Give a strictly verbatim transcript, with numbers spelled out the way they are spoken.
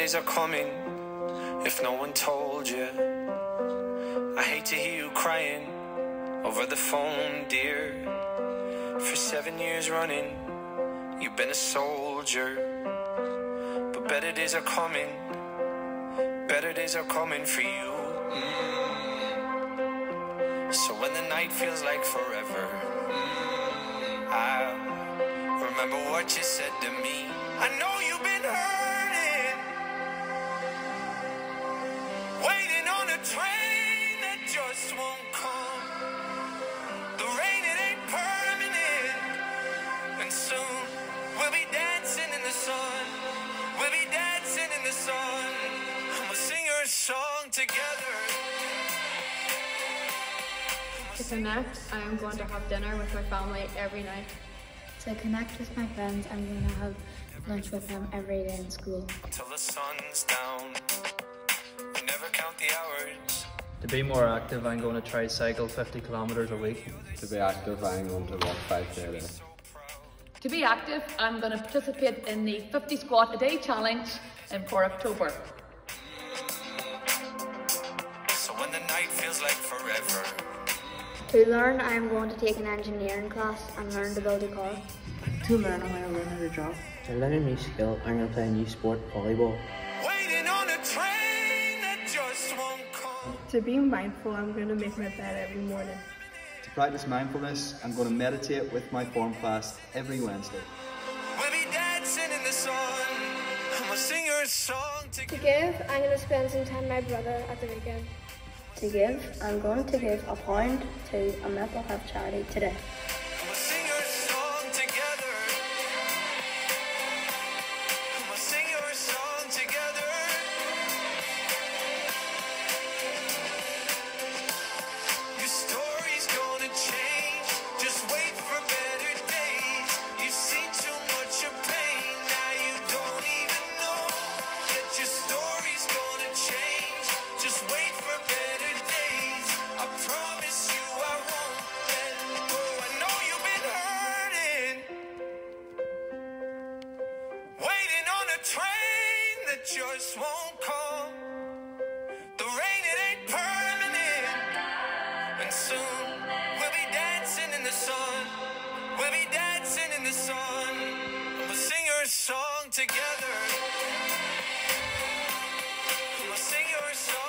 days are coming if no one told you. I hate to hear you crying over the phone, dear. For seven years running, you've been a soldier. But better days are coming, better days are coming for you. Mm. So when the night feels like forever, mm, I'll remember what you said to me. I know you've been hurting, waiting on a train that just won't come. The rain, it ain't permanent, and soon we'll be dancing in the sun. We'll be dancing in the sun, and we'll sing our song together. To connect, I am going to have dinner with my family every night. To connect with my friends, I'm going to have lunch with them every day in school. Until the sun's down, we never count the hours. To be more active, I'm going to try cycle fifty kilometres a week. To be active, I'm going to walk five K a day. To be active, I'm going to participate in the fifty squat a day challenge in for October. So when the night feels like forever. To learn, I am going to take an engineering class and learn to build a car. To learn, I'm going to learn how to draw. To learn a new skill, I'm going to play a new sport, volleyball. Waiting on a train that just won't come. To be mindful, I'm going to make my bed every morning. To practice mindfulness, I'm going to meditate with my form class every Wednesday. We'll be dancing in the sun, and we'll sing our song together. To give, I'm going to spend some time with my brother at the weekend. To give, I'm going to give a pound to a mental health charity today. We'll sing our song together. We'll sing our song together. Your story's gonna change. Just wait for better days. You've seen too much of pain. Now you don't even know that your story's gonna change. Just wait for better days. I promise you I won't let go. I know you've been hurting, waiting on a train that just won't come. The rain, it ain't permanent, and soon we'll be dancing in the sun. We'll be dancing in the sun, and we'll sing our song together. We'll sing our song.